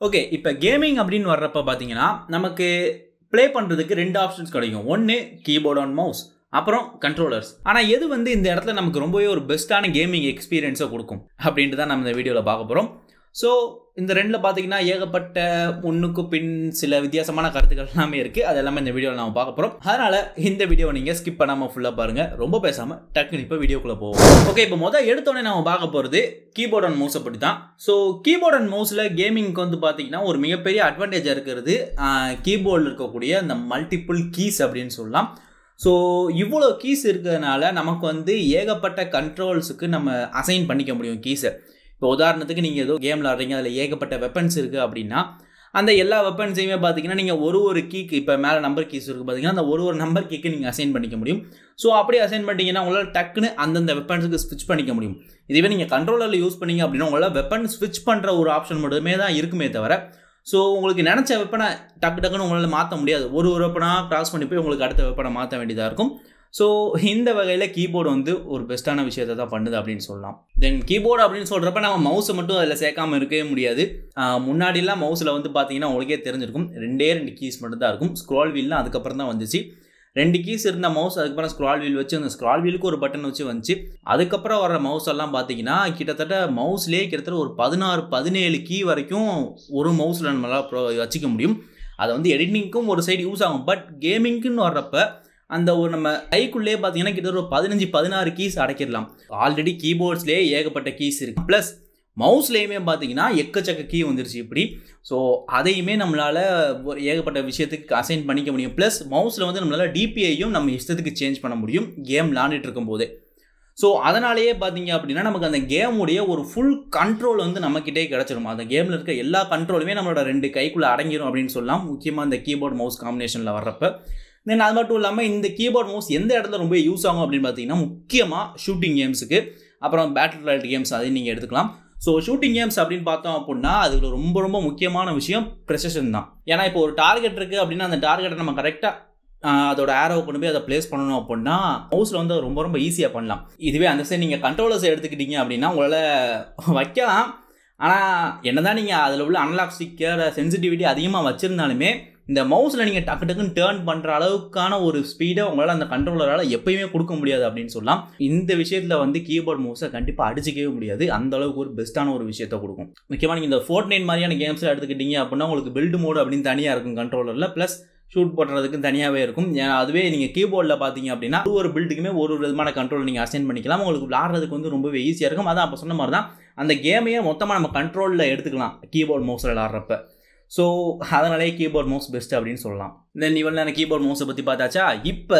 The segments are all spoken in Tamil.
ஓகே, இப்போ கேமிங் அப்படின்னு வர்றப்ப பார்த்தீங்கன்னா நமக்கு ப்ளே பண்ணுறதுக்கு ரெண்டு ஆப்ஷன்ஸ் கிடைக்கும். ஒன்று கீபோர்ட் அண்ட் மவுஸ், அப்புறம் கண்ட்ரோலர்ஸ். ஆனால் எது இந்த இடத்துல நமக்கு ரொம்பவே ஒரு பெஸ்ட்டான கேமிங் எக்ஸ்பீரியன்ஸை கொடுக்கும் அப்படின்ட்டு தான் நம்ம இந்த வீடியோவில் பார்க்க போகிறோம். ஸோ இந்த ரெண்டில் பார்த்தீங்கன்னா ஏகப்பட்ட முன்னுக்கு பின் சில வித்தியாசமான கருத்துக்கள் எல்லாமே இருக்குது. அது எல்லாமே இந்த வீடியோவில் நம்ம பார்க்க போகிறோம். அதனால் இந்த வீடியோவை நீங்கள் ஸ்கிப் பண்ணாமல் ஃபுல்லாக பாருங்கள். ரொம்ப பேசாமல் டக்குன்னு இப்போ வீடியோக்குள்ளே போவோம். ஓகே, இப்போ எடுத்தோடனே நம்ம பார்க்க போகிறது கீபோர்ட் அண்ட் மவுஸை பற்றி தான். ஸோ கீபோர்ட் அண்ட் மவுஸில் கேமிங்க்கு பார்த்தீங்கன்னா ஒரு மிகப்பெரிய அட்வான்டேஜாக இருக்கிறது கீபோர்டில் இருக்கக்கூடிய அந்த மல்டிபிள் கீஸ் அப்படின்னு சொல்லலாம். ஸோ இவ்வளோ கீஸ் இருக்கிறதுனால நமக்கு ஏகப்பட்ட கண்ட்ரோல்ஸுக்கு நம்ம அசைன் பண்ணிக்க முடியும் கீஸை. இப்போ உதாரணத்துக்கு நீங்கள் ஏதோ கேமில் ஆடுறீங்க, அதில் ஏகப்பட்ட வெப்பன்ஸ் இருக்குது அப்படின்னா அந்த எல்லா வெப்பன்ஸையுமே பார்த்தீங்கன்னா நீங்கள் ஒரு கீக்கு, இப்போ மேலே நம்பர் கீஸ் இருக்குது பார்த்தீங்கன்னா அந்த ஒரு நம்பர் கீக்கு நீங்கள் அசைன் பண்ணிக்க முடியும். ஸோ அப்படி அசைன் பண்ணிட்டீங்கன்னா உங்களால் டக்குன்னு அந்தந்த வெப்பன்ஸுக்கு ஸ்விட்ச் பண்ணிக்க முடியும். இதுவே நீங்கள் கண்ட்ரோலரில் யூஸ் பண்ணிங்க அப்படின்னா உங்களால் வெப்பன் ஸ்விட்ச் பண்ணுற ஒரு ஆப்ஷன் மட்டுமே தான் இருக்குமே தவிர, ஸோ உங்களுக்கு நினச்ச வெப்பனை டக்குன்னு உங்களால் மாற்ற முடியாது. ஒரு வெப்பனாக கிராஸ் பண்ணி போய் உங்களுக்கு அடுத்த வெப்பனை மாற்ற வேண்டியதாக இருக்கும். ஸோ இந்த வகையில் கீபோர்டு ஒரு பெஸ்ட்டான விஷயத்தை தான் பண்ணுது அப்படின்னு சொல்லலாம். தென் கீபோர்டு அப்படின்னு சொல்கிறப்ப நம்ம மவுஸை மட்டும் அதில் சேர்க்காமல் இருக்கவே முடியாது. முன்னாடிலாம் மவுஸில் பார்த்தீங்கன்னா உங்களுக்கே தெரிஞ்சிருக்கும், ரெண்டு கீஸ் மட்டும் தான் இருக்கும். ஸ்க்ரால் வீல்லாம் அதுக்கப்புறம் தான் வந்துச்சு. 2 கீஸ் இருந்த மவுஸ், அதுக்கப்புறம் ஸ்க்ரால் வீல் வச்சு அந்த ஸ்க்ரால் வீலுக்கு ஒரு பட்டன் வச்சு வந்துச்சு. அதுக்கப்புறம் வர மவுஸ் எல்லாம் பார்த்தீங்கன்னா கிட்டத்தட்ட மவுஸ்லேயே கிட்டத்தட்ட ஒரு 16-17 கீ வரைக்கும் ஒரு மவுஸில் நம்மளால் வச்சுக்க முடியும். அதை எடிட்டிங்க்கும் ஒரு சைடு யூஸ் ஆகும். பட் கேமிங்க்குன்னு வர்றப்ப அந்த ஒரு நம்ம கைக்குள்ளே பார்த்தீங்கன்னா கிட்டத்தட்ட ஒரு 15-16 கீஸ் அடைக்கிடலாம். ஆல்ரெடி கீபோர்ட்ஸ்லேயே ஏகப்பட்ட கீஸ் இருக்குது. ப்ளஸ் மவுஸ்லேயுமே பார்த்தீங்கன்னா எக்கச்சக்க கீ வந்துருச்சு இப்படி. ஸோ அதையுமே நம்மளால் ஏகப்பட்ட விஷயத்துக்கு அசைன் பண்ணிக்க முடியும். ப்ளஸ் மவுஸில் நம்மளால் டிபிஐயும் நம்ம இஷ்டத்துக்கு சேஞ்ச் பண்ண முடியும் கேம் விளாண்டுட்டு இருக்கும் போதே. ஸோ அதனாலேயே பார்த்தீங்க அப்படின்னா நமக்கு அந்த கேமுடைய ஒரு ஃபுல் கண்ட்ரோல் நம்மக்கிட்டே கிடச்சிடும். அந்த கேமில் இருக்க எல்லா கண்ட்ரோலுமே நம்மளோட 2 கைக்குள்ளே அடங்கிடும் அப்படின்னு சொல்லலாம். முக்கியமாக இந்த கீபோர்ட் மவுஸ் காம்பினேஷனில் வர்றப்ப. தென் அது மட்டும் இல்லாமல் இந்த கீபோர்ட் மவுஸ் எந்த இடத்துல ரொம்ப யூஸ் ஆகும் அப்படின்னு பார்த்தீங்கன்னா முக்கியமாக ஷூட்டிங் கேம்ஸுக்கு, அப்புறம் பேட்டில் ராயல் கேம்ஸ் அதையும் நீங்கள் எடுத்துக்கலாம். ஸோ ஷூட்டிங் கேம்ஸ் அப்படின்னு பார்த்தோம் அப்படின்னா அதுக்கு ரொம்ப முக்கியமான விஷயம் ப்ரெசிஷன் தான். ஏன்னா இப்போ ஒரு டார்கெட் இருக்குது அப்படின்னா அந்த டார்கெட்டை நம்ம கரெக்டாக அதோட ஏரோவை கொண்டு போய் அதை பிளேஸ் பண்ணணும் அப்படின்னா மவுஸில் ரொம்ப ஈஸியாக பண்ணலாம். இதுவே அந்த சைடு நீங்கள் கண்ட்ரோலர்ஸை எடுத்துக்கிட்டீங்க அப்படின்னா உங்களால் வைக்கலாம். ஆனால் என்னதான் நீங்கள் அதில் உள்ள அனலாக் ஸ்டிக்கர் சென்சிட்டிவிட்டி அதிகமாக வச்சுருந்தாலுமே இந்த மவுஸில் நீங்கள் டக்குன்னு டேர்ன் பண்ணுற அளவுக்கான ஒரு ஸ்பீடை உங்களால் அந்த கண்ட்ரோலரால் எப்பயுமே கொடுக்க முடியாது அப்படின்னு சொல்லலாம். இந்த விஷயத்தில் கீபோர்ட் மவுஸை கண்டிப்பாக அடிச்சிக்கவே முடியாது. அந்த அளவுக்கு ஒரு பெஸ்ட்டான ஒரு விஷயத்தை கொடுக்கும். முக்கியமாக நீங்கள் இந்த Fortnite மாதிரியான கேம்ஸில் எடுத்துக்கிட்டீங்க அப்படின்னா உங்களுக்கு பில்டு மோடு அப்படின்னு தனியாக இருக்கும் கண்ட்ரோலரில். ப்ளஸ் ஷூட் பண்ணுறதுக்கு தனியாகவே இருக்கும். அதுவே நீங்கள் கீபோர்டில் பார்த்தீங்க அப்படின்னா ஒரு பில்டுக்குமே ஒரு விதமான கண்ட்ரோல் நீங்கள் அசைன் பண்ணிக்கலாம். உங்களுக்கு விளாட்றதுக்கு ரொம்பவே ஈஸியாக இருக்கும். அதான் அப்போ சொன்ன மாதிரி தான் அந்த கேமையே மொத்தமாக நம்ம கண்ட்ரோலில் எடுத்துக்கலாம் கீபோர்ட் மவுஸில் விளாட்றப்ப. ஸோ அதனாலே கீபோர்ட் மவுஸ் பெஸ்ட் அப்படின்னு சொல்லலாம். தென் இவள் நான் கீபோர்ட் மவுஸை பற்றி பார்த்தாச்சா, இப்போ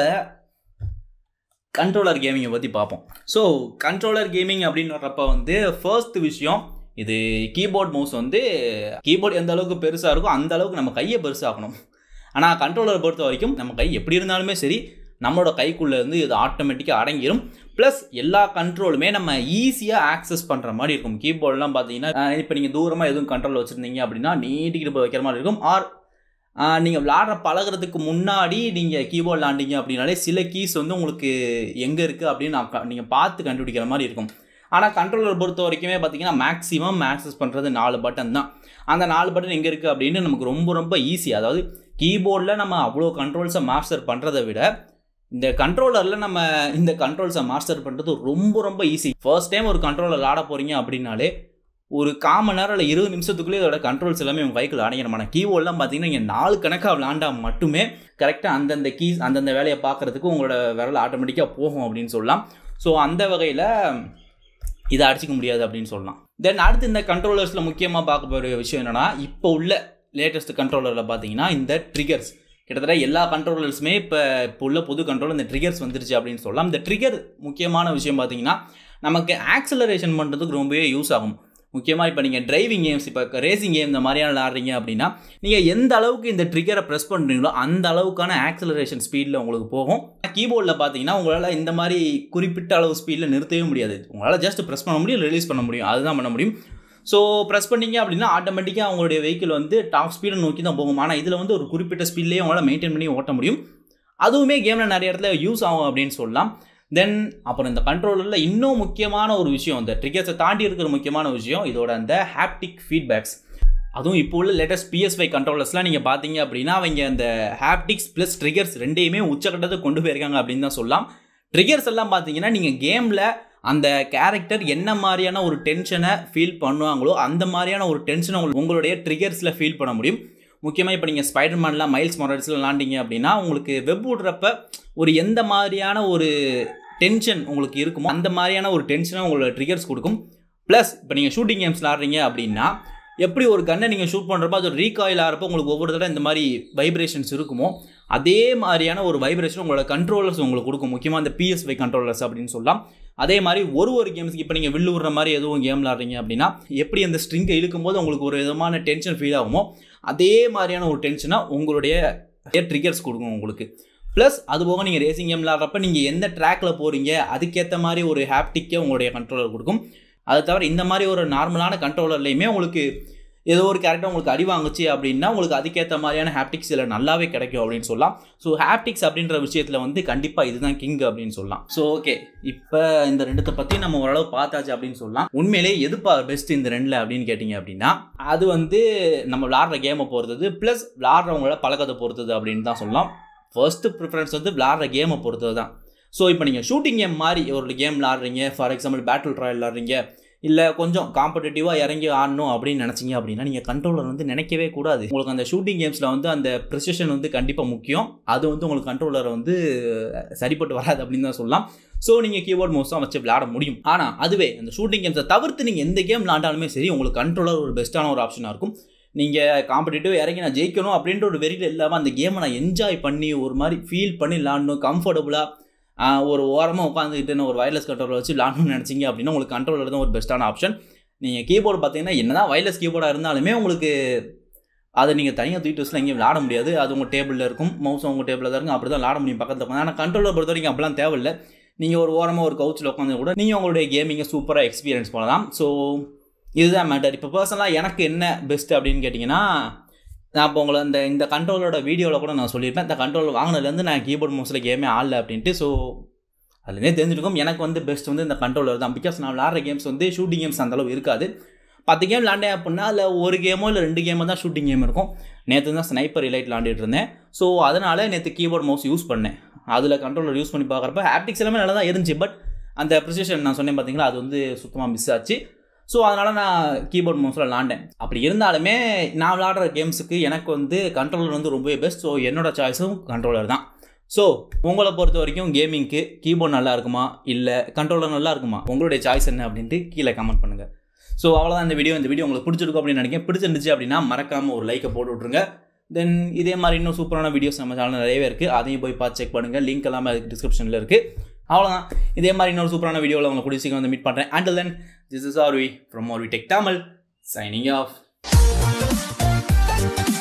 கண்ட்ரோலர் கேமிங்கை பற்றி பார்ப்போம். ஸோ கண்ட்ரோலர் கேமிங் அப்படின்னு வர்றப்ப ஃபர்ஸ்ட் விஷயம், இது கீபோர்ட் மவுஸ் கீபோர்டு எந்த அளவுக்கு பெருசாக இருக்கோ அந்த அளவுக்கு நம்ம கையை பெருசாகணும். ஆனால் கண்ட்ரோலரை பொறுத்த வரைக்கும் நம்ம கை எப்படி இருந்தாலுமே சரி நம்மளோட கைக்குள்ளே இது ஆட்டோமேட்டிக்காக அடங்கிடும். ப்ளஸ் எல்லா கண்ட்ரோலுமே நம்ம ஈஸியாக ஆக்சஸ் பண்ணுற மாதிரி இருக்கும். கீபோர்டெலாம் பார்த்தீங்கன்னா இப்போ நீங்கள் தூரமாக எதுவும் கண்ட்ரோல் வச்சுருந்தீங்க அப்படின்னா நீட்டிக்கிட்டு போய் வைக்கிற மாதிரி இருக்கும். ஆர் நீங்கள் விளாட்ற பழகிறதுக்கு முன்னாடி நீங்கள் கீபோர்ட் விளாண்டிங்க அப்படின்னாலே சில கீஸ் உங்களுக்கு எங்கே இருக்குது அப்படின்னு நீங்கள் பார்த்து கண்டுபிடிக்கிற மாதிரி இருக்கும். ஆனால் கண்ட்ரோலர் பொறுத்த வரைக்குமே பார்த்தீங்கன்னா மேக்ஸிமம் ஆக்சஸ் பண்ணுறது 4 பட்டன் தான். அந்த 4 பட்டன் எங்கே இருக்குது அப்படின்னு நமக்கு ரொம்ப ஈஸி. அதாவது கீபோர்டில் நம்ம அவ்வளோ கண்ட்ரோல்ஸை மாஸ்டர் பண்ணுறதை விட இந்த கண்ட்ரோலரில் நம்ம இந்த கண்ட்ரோல்ஸை மாஸ்டர் பண்ணுறது ரொம்ப ஈஸி. ஃபர்ஸ்ட் டைம் ஒரு கண்ட்ரோலர் ஆட போகிறீங்க அப்படின்னாலே ஒரு 1/4 மணி நேரம் இல்லை 20 நிமிஷத்துக்குள்ளே இதோட கண்ட்ரோல்ஸ் எல்லாமே உங்கள் கைக்குள்ள அடங்கிடமான. கீபோர்டெலாம் பார்த்தீங்கன்னா நீங்கள் 4 கணக்காக விளாண்டால் மட்டுமே கரெக்டாக அந்தந்த கீஸ் அந்தந்த வேலையை பார்க்குறதுக்கு உங்களோட விரல் ஆட்டோமேட்டிக்காக போகும் அப்படின்னு சொல்லலாம். ஸோ அந்த வகையில் இதை அடிச்சிக்க முடியாது அப்படின்னு சொல்லலாம். தென் அடுத்து இந்த கண்ட்ரோலர்ஸில் முக்கியமாக பார்க்க போகிற விஷயம் என்னென்னா, இப்போ உள்ள லேட்டஸ்ட் கண்ட்ரோலரில் பார்த்தீங்கன்னா இந்த ட்ரிகர்ஸ். கிட்டத்தட்ட எல்லா கண்ட்ரோலர்ஸுமே இப்போ உள்ள புது கண்ட்ரோல் இந்த ட்ரிகர்ஸ் வந்துருச்சு அப்படின்னு சொல்லலாம். இந்த ட்ரிகர் முக்கியமான விஷயம் பார்த்தீங்கன்னா நமக்கு ஆக்சலரேஷன் பண்ணுறதுக்கு ரொம்பவே யூஸ் ஆகும். முக்கியமாக இப்போ நீங்கள் டிரைவிங் கேம்ஸ், இப்போ ரேசிங் கேம் இந்த மாதிரியான ஆடுறீங்க அப்படின்னா நீங்கள் எந்த அளவுக்கு இந்த ட்ரிகரை ப்ரெஸ் பண்ணுறீங்களோ அந்த அளவுக்கான ஆக்சலரேஷன் ஸ்பீடில் உங்களுக்கு போகும். கீபோர்டில் பார்த்தீங்கன்னா உங்களால் இந்த மாதிரி குறிப்பிட்ட அளவு ஸ்பீடில் நிறுத்தவே முடியாது. உங்களால் ஜஸ்ட் ப்ரெஸ் பண்ண முடியும், ரிலீஸ் பண்ண முடியும், அதுதான் பண்ண முடியும். ஸோ ப்ரெஸ் பண்ணிங்க அப்படின்னா ஆட்டோமேட்டிக்காக அவங்களுடைய வெஹிக்கிள் டாப் ஸ்பீடை நோக்கி தான் போகும். ஆனால் இதில் ஒரு குறிப்பிட்ட ஸ்பீட்லேயே அவங்களால் மெயின்டைன் பண்ணி ஓட்ட முடியும். அதுவுமே கேமில் நிறைய இடத்துல யூஸ் ஆகும் அப்படின்னு சொல்லலாம். தென் அப்புறம் இந்த கண்ட்ரோலரில் இன்னும் முக்கியமான ஒரு விஷயம், இந்த ட்ரிகர்ஸை தாண்டி இருக்கிற முக்கியமான விஷயம் இதோட அந்த ஹாப்டிக் ஃபீட்பேக்ஸ். அதுவும் இப்போ உள்ள லேட்டஸ்ட் PS5 கண்ட்ரோலர்ஸ்லாம் நீங்கள் பார்த்தீங்க அப்படின்னா அவங்க அந்த ஹாப்டிக்ஸ் ப்ளஸ் ட்ரிகர்ஸ் ரெண்டையுமே உச்சக்கட்டத்தை கொண்டு போயிருக்காங்க அப்படின்னு தான் சொல்லலாம். ட்ரிகர்ஸ் எல்லாம் பார்த்தீங்கன்னா நீங்கள் கேமில் அந்த கேரக்டர் என்ன மாதிரியான ஒரு டென்ஷனை ஃபீல் பண்ணுவாங்களோ அந்த மாதிரியான ஒரு டென்ஷனை உங்களுடைய ட்ரிகர்ஸில் ஃபீல் பண்ண முடியும். முக்கியமாக இப்போ நீங்கள் ஸ்பைடர்மேன்லாம் மைல்ஸ் மொரால்ஸ்லாம் விளாண்டிங்க அப்படின்னா உங்களுக்கு வெப் விடுறப்ப ஒரு எந்த மாதிரியான ஒரு டென்ஷன் உங்களுக்கு இருக்குமோ அந்த மாதிரியான ஒரு டென்ஷனை உங்களோட ட்ரிகர்ஸ் கொடுக்கும். ப்ளஸ் இப்போ நீங்கள் ஷூட்டிங் கேம்ஸ் விளாட்றீங்க அப்படின்னா எப்படி ஒரு கன்னை நீங்கள் ஷூட் பண்ணுறப்போ அது ரீகாயில் ஆகிறப்போ உங்களுக்கு ஒவ்வொரு தடவை இந்த மாதிரி வைப்ரேஷன்ஸ் இருக்குமோ அதே மாதிரியான ஒரு வைப்ரேஷன் உங்களோட கண்ட்ரோலர்ஸ் உங்களுக்கு கொடுக்கும். முக்கியமாக இந்த PS5 கண்ட்ரோலர்ஸ் அப்படின்னு சொல்லலாம். அதே மாதிரி ஒரு கேம்ஸுக்கு இப்போ நீங்கள் வில்லு விடுற மாதிரி எதுவும் கேம் விளாட்றீங்க அப்படின்னா எப்படி அந்த ஸ்ட்ரிங்கை இழுக்கும்போது உங்களுக்கு ஒரு விதமான டென்ஷன் ஃபீல் ஆகுமோ அதே மாதிரியான ஒரு டென்ஷனாக உங்களுடைய ட்ரிகர்ஸ் கொடுக்கும் உங்களுக்கு. ப்ளஸ் அதுபோக நீங்கள் ரேசிங் கேம் விளாட்றப்ப நீங்கள் எந்த ட்ராக்கில் போகிறீங்க அதுக்கேற்ற மாதிரி ஒரு ஹாப்டிக்கை உங்களுடைய கண்ட்ரோலர் கொடுக்கும். அது தவிர இந்த மாதிரி ஒரு நார்மலான கண்ட்ரோலர்லையுமே உங்களுக்கு ஏதோ ஒரு கேரக்டர் உங்களுக்கு அடி வாங்குச்சு அப்படின்னா உங்களுக்கு அதுக்கேற்ற மாதிரியான ஹாப்டிக்ஸ் இதில் நல்லாவே கிடைக்கும் அப்படின்னு சொல்லலாம். ஸோ ஹாப்டிக்ஸ் அப்படின்ற விஷயத்தில் வந்து கண்டிப்பாக இதுதான் கிங் அப்படின்னு சொல்லலாம். ஸோ ஓகே, இப்போ இந்த ரெண்டுத்தை பற்றி நம்ம ஓரளவு பார்த்தாச்சு அப்படின்னு சொல்லலாம். உண்மையிலே எதுப்பா பெஸ்ட் இந்த ரெண்டில் அப்படின்னு கேட்டிங்க அப்படின்னா அது வந்து நம்ம விளாட்ற கேமை பொறுத்தது ப்ளஸ் விளாட்றவங்களோட பழக்கத்தை பொறுத்தது அப்படின்னு தான் சொல்லலாம். ஃபர்ஸ்ட்டு ப்ரிஃபரன்ஸ் வந்து விளாட்ற கேமை பொறுத்தது தான். ஸோ இப்போ நீங்கள் ஷூட்டிங் கேம் மாதிரி ஒரு கேம் விளாட்றீங்க, ஃபார் எக்ஸாம்பிள் பேட்டில் ராயல் விளாட்றீங்க, இல்லை கொஞ்சம் காம்படிட்டிவாக இறங்கி ஆடணும் அப்படின்னு நினச்சிங்க அப்படின்னா நீங்கள் கண்ட்ரோலர் வந்து நினைக்கவே கூடாது. உங்களுக்கு அந்த ஷூட்டிங் கேம்ஸில் வந்து அந்த ப்ரிசிஷன் வந்து கண்டிப்பாக முக்கியம். அது வந்து உங்களுக்கு கண்ட்ரோலரை வந்து சரிப்பட்டு வராது அப்படின்னு தான் சொல்லலாம். ஸோ நீங்கள் கீபோர்ட் மவுஸ் தான் வச்சு விளாட முடியும். ஆனால் அதுவே அந்த ஷூட்டிங் கேம்ஸை தவிர்த்து நீங்கள் எந்த கேம் விளாண்டாலுமே சரி உங்களுக்கு கண்ட்ரோலர் ஒரு பெஸ்ட்டான ஒரு ஆப்ஷனாக இருக்கும். நீங்கள் காம்படிட்டிவ் இறங்கி நான் ஜெயிக்கணும் அப்படின்ற ஒரு வெறியில் இல்லாமல் அந்த கேமை நான் என்ஜாய் பண்ணி ஒரு மாதிரி ஃபீல் பண்ணி விளாடணும், கம்ஃபர்டபுளாக ஒரு ஓரமாக உட்காந்துக்கிட்டு ஒரு வயர்லெஸ் கண்ட்ரோலர் வச்சு விளாடணும்னு நினச்சிங்க அப்படின்னா உங்களுக்கு கண்ட்ரோலர் தான் ஒரு பெஸ்ட்டான ஆப்ஷன். நீங்கள் கீபோர்டு பார்த்தீங்கன்னா என்ன தான் வயர்லெஸ் கீபோர்டாக இருந்தாலுமே உங்களுக்கு அதை நீங்கள் தனியாக தூக்கிட்டு வச்சுலாம் எங்கேயும் விளாட முடியாது. அது உங்கள் டேபிளில் இருக்கும், மவுஸும் உங்கள் டேபிளில் தான் இருக்கும், அப்படி தான் விளாட முடியும் பக்கத்தில் உட்காந்து. ஆனால் கண்ட்ரோலர் பொறுத்த வரைக்கும் அப்படிலாம் தேவையில்லை. நீங்கள் ஒரு ஓரமாக ஒரு கவுச்சில் உட்காந்து கூட நீங்கள் உங்களுடைய கேமிங்கை சூப்பராக எக்ஸ்பீரியன்ஸ் பண்ணலாம். ஸோ இதுதான் மேட்டர். இப்போ பர்சனலாக எனக்கு என்ன பெஸ்ட் அப்படின்னு கேட்டிங்கன்னா நான் இப்போ உங்களை இந்த கண்ட்ரோலரோட வீடியோவில் கூட நான் சொல்லியிருப்பேன். இந்த கண்ட்ரோலர் வாங்கினதுலேருந்து நான் கீபோர்ட் மவுஸில் கேமே ஆடல அப்படின்ட்டு. ஸோ அதுலேருந்தே தெரிஞ்சிருக்கும் எனக்கு வந்து பெஸ்ட் வந்து இந்த கண்ட்ரோலர் தான். பிகாஸ் நான் விளாட்ற கேம்ஸ் வந்து ஷூட்டிங் கேம்ஸ் அந்தளவு இருக்காது. 10 கேம் விளாண்டேன் அப்படின்னா அதில் ஒரு கேமோ இல்லை 2 கேமோ தான் ஷூட்டிங் கேம் இருக்கும். நேற்று தான் ஸ்னைப்பர் எலைட் விளாண்டுட்டு இருந்தேன். ஸோ அதனால் நேற்று கீபோர்ட் மவுஸ் யூஸ் பண்ணேன். அதில் கண்ட்ரோலர் யூஸ் பண்ணி பார்க்குறப்ப ஹாப்டிக்ஸ் எல்லாமே நல்லா தான் இருந்துச்சு. பட் அந்த ப்ரிசிஷன் நான் சொன்னேன் பார்த்தீங்களா, அது வந்து சுத்தமாக மிஸ் ஆச்சு. ஸோ அதனால் நான் கீபோர்ட் மவுஸில் விளாண்டேன். அப்படி இருந்தாலுமே நான் விளாடுற கேம்ஸுக்கு எனக்கு வந்து கண்ட்ரோலர் வந்து ரொம்பவே பெஸ்ட். ஸோ என்னோடய சாய்ஸும் கண்ட்ரோலர் தான். ஸோ உங்களை பொறுத்த வரைக்கும் கேமிங்க்கு கீபோர்ட் நல்லா இருக்குமா இல்லை கண்ட்ரோலர் நல்லா இருக்குமா, உங்களுடைய சாய்ஸ் என்ன அப்படின்ட்டு கீழே கமெண்ட் பண்ணுங்கள். ஸோ அவ்வளோதான் இந்த வீடியோ உங்களுக்கு பிடிச்சிருக்கும் அப்படின்னு நினைக்கிறேன். பிடிச்சிருந்துச்சு அப்படின்னா மறக்காமல் ஒரு லைக்கை போட்டு விட்ருங்க. தென் இதே மாதிரி இன்னும் சூப்பரான வீடியோஸ் நம்ம சேனல் நிறையவே இருக்குது, அதையும் போய் பார்த்து செக் பண்ணுங்கள். லிங்க் எல்லாமே அதுக்கு டிஸ்கிரிப்ஷனில் இருக்குது. அவ்வளோதான், இதே மாதிரி இன்னொரு சூப்பரான வீடியோவில் உங்களை கூடிய சீக்கிரம் வந்து மீட் பண்ணுறேன். Until then, this is Arvi from Arvi Tech Tamil signing off.